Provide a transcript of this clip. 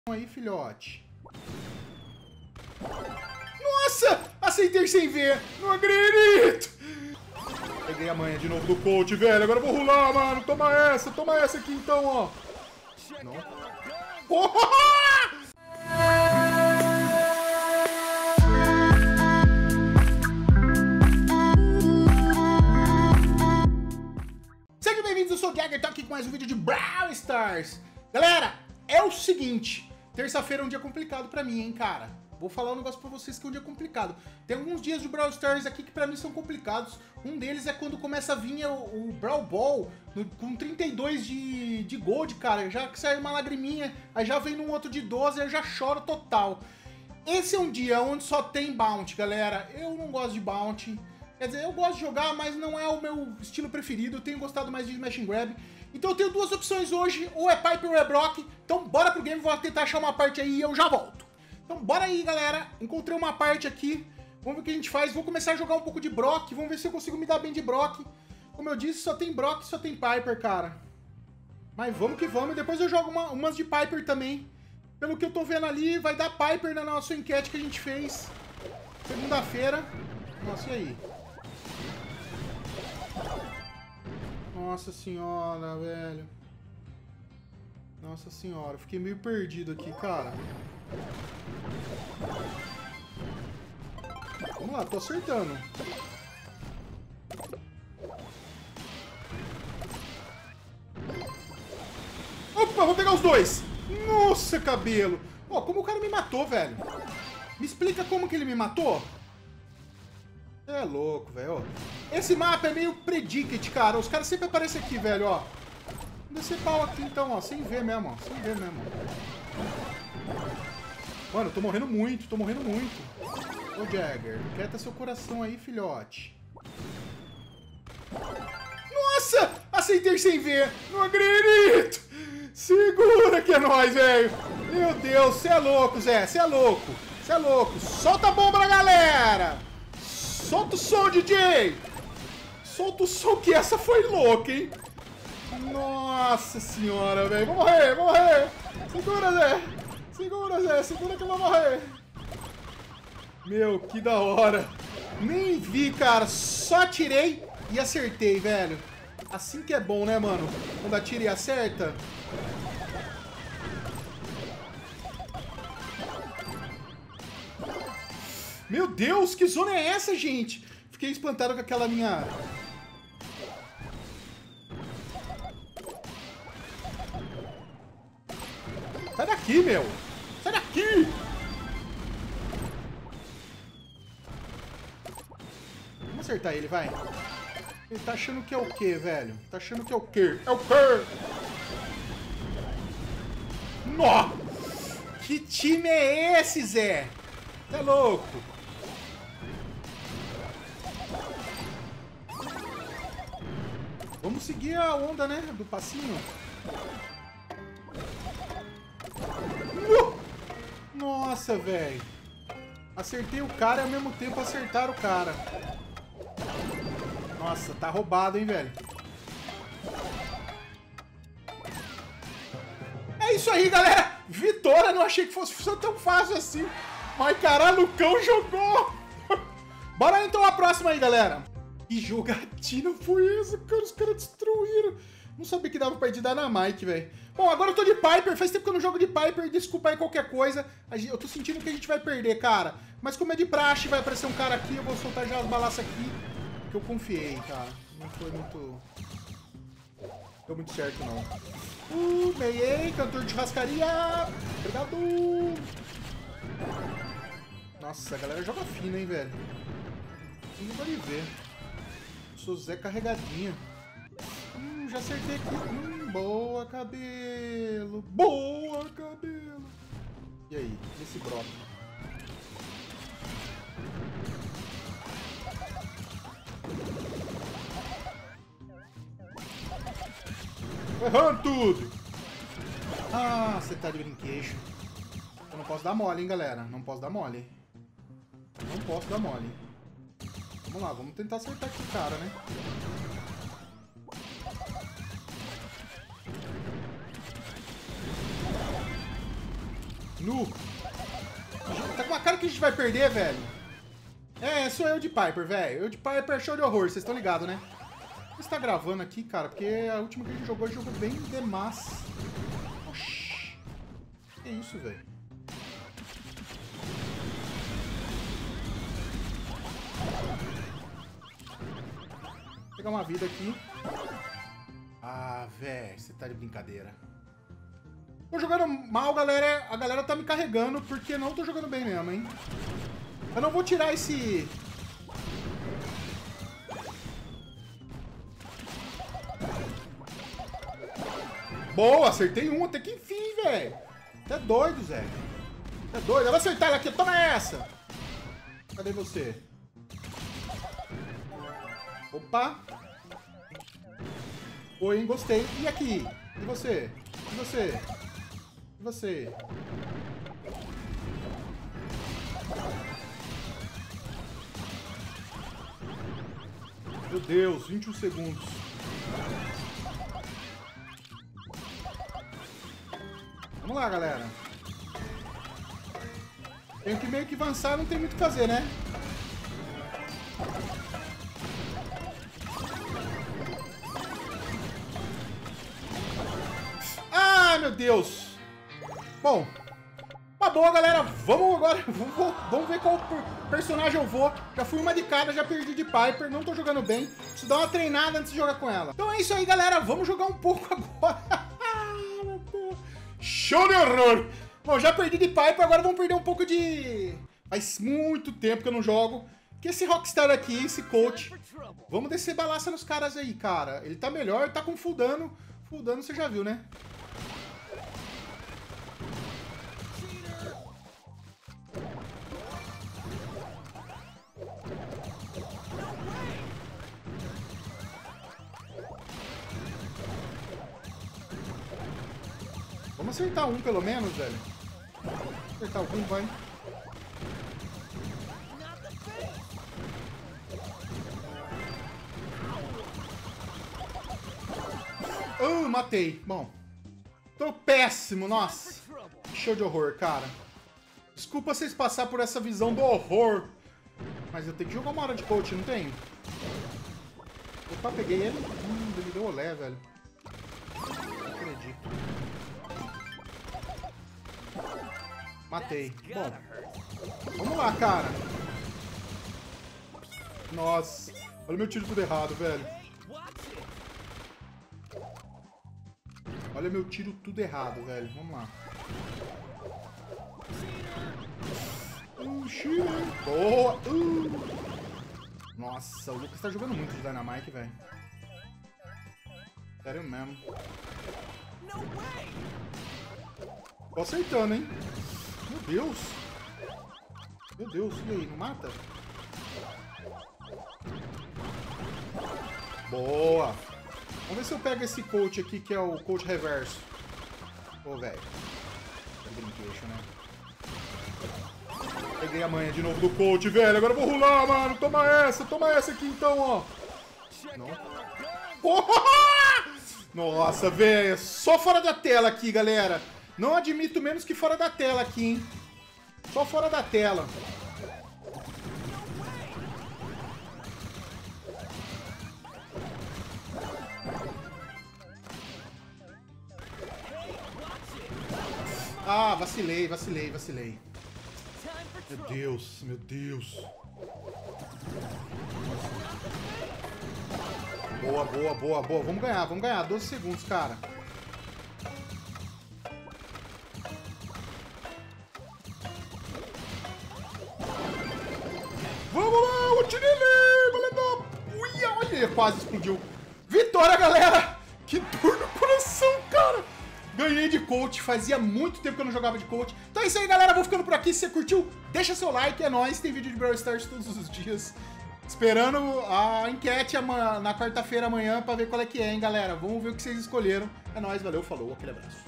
Aí, filhote. Nossa! Aceitei sem ver! Não acredito! Peguei a manha de novo do coach, velho. Agora eu vou rolar, mano. Toma essa aqui então, ó. Não. Porra! Sejam bem-vindos, eu sou o Jagger, tô aqui com mais um vídeo de Brawl Stars. Galera, é o seguinte. Terça-feira é um dia complicado pra mim, hein, cara. Vou falar um negócio pra vocês que é um dia complicado. Tem alguns dias de Brawl Stars aqui que pra mim são complicados. Um deles é quando começa a vir o Brawl Ball com 32 de Gold, cara. Já que sai uma lagriminha, aí já vem num outro de 12, aí eu já choro total. Esse é um dia onde só tem Bounty, galera. Eu não gosto de Bounty. Quer dizer, eu gosto de jogar, mas não é o meu estilo preferido. Eu tenho gostado mais de Smash and Grab. Então eu tenho duas opções hoje, ou é Piper ou é Brock. Então bora pro game, vou tentar achar uma parte aí e eu já volto. Então bora aí, galera. Encontrei uma parte aqui. Vamos ver o que a gente faz. Vou começar a jogar um pouco de Brock. Vamos ver se eu consigo me dar bem de Brock. Como eu disse, só tem Brock e só tem Piper, cara. Mas vamos que vamos. E depois eu jogo umas de Piper também. Pelo que eu tô vendo ali, vai dar Piper na nossa enquete que a gente fez segunda-feira. Nossa, e aí? Nossa senhora, velho. Nossa senhora, fiquei meio perdido aqui, cara. Vamos lá, tô acertando. Opa, vou pegar os dois. Nossa, cabelo. Ó, como o cara me matou, velho. Me explica como que ele me matou? É louco, velho. Esse mapa é meio predict, cara. Os caras sempre aparecem aqui, velho, ó. Vamos descer pau aqui, então, ó. Sem ver mesmo, ó. Sem ver mesmo. Mano, eu tô morrendo muito, tô morrendo muito. Ô, Jagger, quieta seu coração aí, filhote. Nossa! Aceitei sem ver. Não acredito! Segura que é nóis, velho. Meu Deus, cê é louco, Zé. Cê é louco. Cê é louco. Solta a bomba, galera! Solta o som, DJ! Solta o som que essa foi louca, hein? Nossa senhora, velho. Vou morrer, vou morrer. Segura, Zé. Segura, Zé. Segura que eu vou morrer. Meu, que da hora. Nem vi, cara. Só atirei e acertei, velho. Assim que é bom, né, mano? Quando atira e acerta. Meu Deus, que zona é essa, gente? Fiquei espantado com aquela minha... Sai daqui, meu! Sai daqui! Vamos acertar ele, vai. Ele tá achando que é o quê, velho? Tá achando que é o quê? É o quê? Nó! Que time é esse, Zé? Tá louco? Vamos seguir a onda, né? Do passinho. Nossa, velho. Acertei o cara e ao mesmo tempo acertaram o cara. Nossa, tá roubado, hein, velho. É isso aí, galera. Vitória, não achei que fosse tão fácil assim. Mas, caralho, o cão jogou. Bora então a próxima aí, galera. Que jogatina foi essa, cara? Os caras destruíram. Não sabia que dava pra ir de Dynamite, velho. Bom, agora eu tô de Piper. Faz tempo que eu não jogo de Piper. Desculpa aí qualquer coisa. Eu tô sentindo que a gente vai perder, cara. Mas como é de praxe, vai aparecer um cara aqui. Eu vou soltar já as balaças aqui. Que eu confiei, cara. Não foi muito... Deu muito certo, não. Meiei. Cantor de rascaria. Obrigado. Nossa, a galera joga fino, hein, velho. Não pode ver. Sou Zé carregadinho. Já acertei aqui. Boa, cabelo. Boa, cabelo. E aí? Esse Brock. Errando tudo. Ah, você tá de brinquedo. Eu não posso dar mole, hein, galera. Não posso dar mole. Não posso dar mole. Vamos lá, vamos tentar acertar aqui o cara, né? Nu. Tá com uma cara que a gente vai perder, velho. É, sou eu de Piper, velho. Eu de Piper, show de horror, vocês estão ligados, né? Você tá gravando aqui, cara, porque a última que a gente jogou bem demais. Oxi. Que isso, velho? Vou pegar uma vida aqui. Ah, velho, você tá de brincadeira. Tô jogando mal, galera. A galera tá me carregando porque não tô jogando bem mesmo, hein? Eu não vou tirar esse... Boa, acertei um até que enfim, velho. Tá doido, Zé. Tá doido. Eu vou acertar ele aqui. Toma essa. Cadê você? Opa. Oi, hein? Gostei. E aqui? E você? E você? E você? Meu Deus, 21 segundos. Vamos lá, galera. Tenho que meio que avançar, não tem muito o que fazer, né? Ah, meu Deus! Bom, tá boa, galera. Vamos agora. Vamos ver qual personagem eu vou. Já fui uma de cada, já perdi de Piper. Não tô jogando bem. Preciso dar uma treinada antes de jogar com ela. Então é isso aí, galera. Vamos jogar um pouco agora. Show de horror! Bom, já perdi de Piper, agora vamos perder um pouco de... Faz muito tempo que eu não jogo. Que esse Rockstar aqui, esse coach... Vamos descer balaça nos caras aí, cara. Ele tá melhor, tá com full dano. Full dano você já viu, né? Vamos acertar um, pelo menos, velho. Acertar algum, vai. Matei. Bom. Tô péssimo, nossa. Show de horror, cara. Desculpa vocês passar por essa visão do horror. Mas eu tenho que jogar uma hora de coach, não tenho? Opa, peguei ele. Ele deu olé, velho. Não acredito. Matei. Bom, vamos lá, cara. Nossa. Olha o meu tiro tudo errado, velho. Olha meu tiro tudo errado, velho. Vamos lá. Boa. Nossa, o Lucas tá jogando muito de Dynamite, velho. Sério mesmo. Tô acertando, hein? Meu Deus. Meu Deus, e aí, não mata? Boa. Vamos ver se eu pego esse coach aqui, que é o coach reverso. Ô, velho. Brinquedo, né? Peguei a manha de novo do coach, velho. Agora eu vou rolar, mano. Toma essa aqui então, ó. Não. Porra! Nossa, velho. Só fora da tela aqui, galera. Não admito menos que fora da tela aqui, hein. Só fora da tela. Ah, vacilei. Meu Deus, meu Deus. Boa. Vamos ganhar. 12 segundos, cara. Vamos lá, o tiro dele! Olha, quase explodiu. Vitória, galera! Que dor no coração, cara! Ganhei de coach, fazia muito tempo que eu não jogava de coach. Então é isso aí, galera. Vou ficando por aqui. Se você curtiu, deixa seu like. É nóis. Tem vídeo de Brawl Stars todos os dias. Esperando a enquete na quarta-feira amanhã pra ver qual é que é, hein, galera. Vamos ver o que vocês escolheram. É nóis, valeu, falou, aquele abraço.